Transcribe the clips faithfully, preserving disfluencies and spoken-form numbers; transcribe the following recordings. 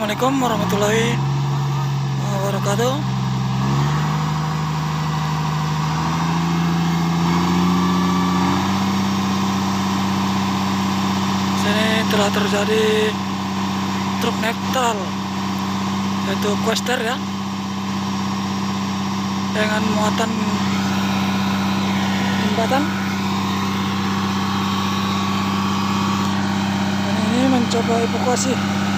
Assalamualaikum warahmatullahi wabarakatuh. Sini telah terjadi truk nektal, yaitu Quester ya, dengan muatan jembatan. Dan ini mencoba evakuasi.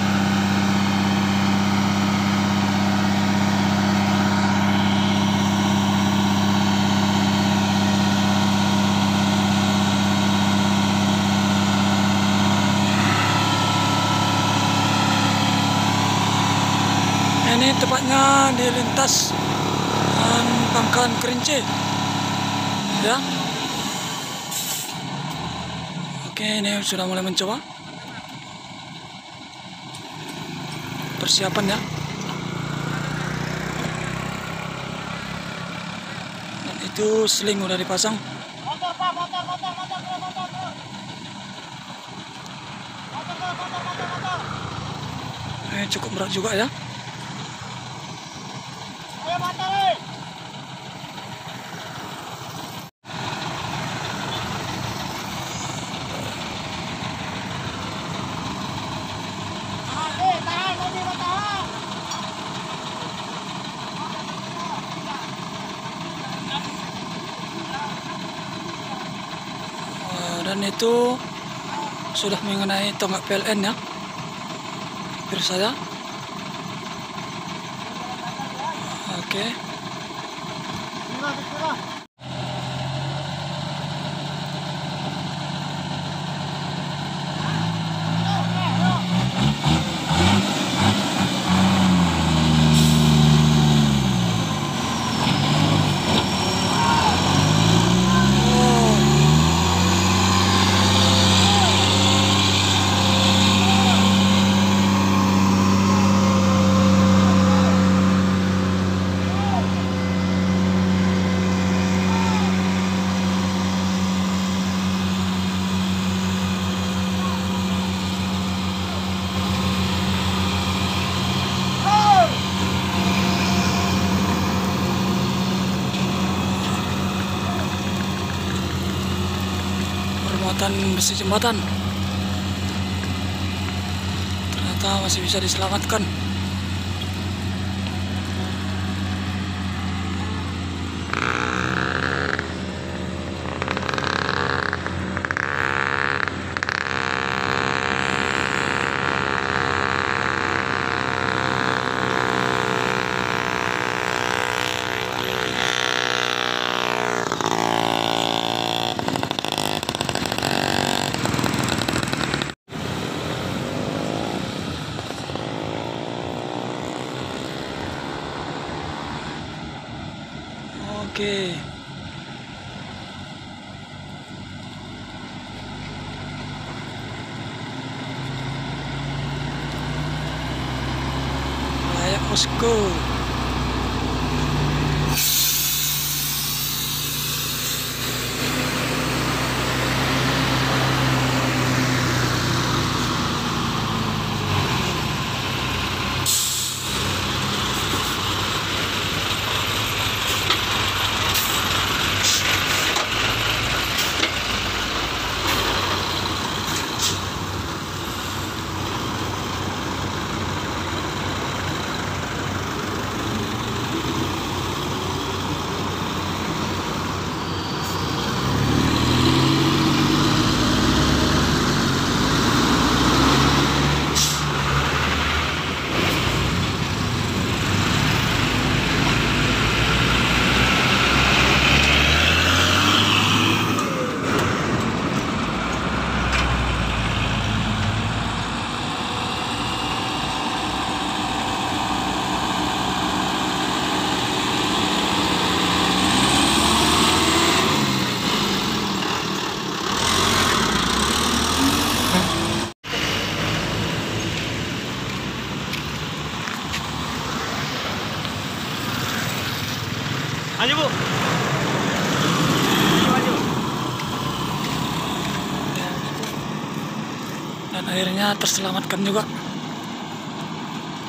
Ini tepatnya di lintas um, Pangkalan Kerinci ya. Oke, ini sudah mulai mencoba persiapan ya. Dan itu seling udah dipasang. Motor, Pak, motor, motor, motor, motor, motor. Motor, motor, motor, motor. Ini cukup berat juga ya. Ayo motor, eh. Tahan, eh, tahan, mobil tahan. Uh, dan itu sudah mengenai tonggak P L N ya, hampir saya. Oke. Bismillah, bismillah. Muatan besi jembatan ternyata masih bisa diselamatkan. Oke. Layak Moskow. Maju, Bu. Maju. Dan akhirnya terselamatkan juga.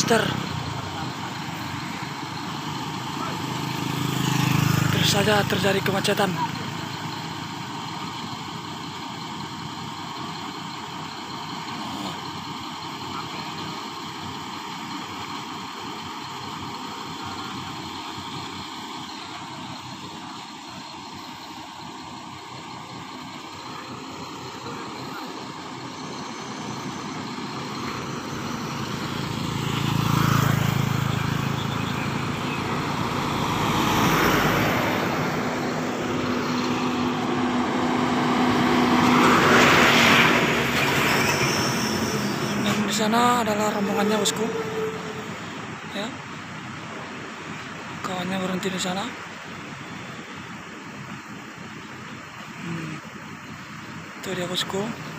Master. Terus saja terjadi kemacetan. Di sana adalah rombongannya, bosku. Ya, kawannya berhenti di sana. Hmm. Itu dia, bosku.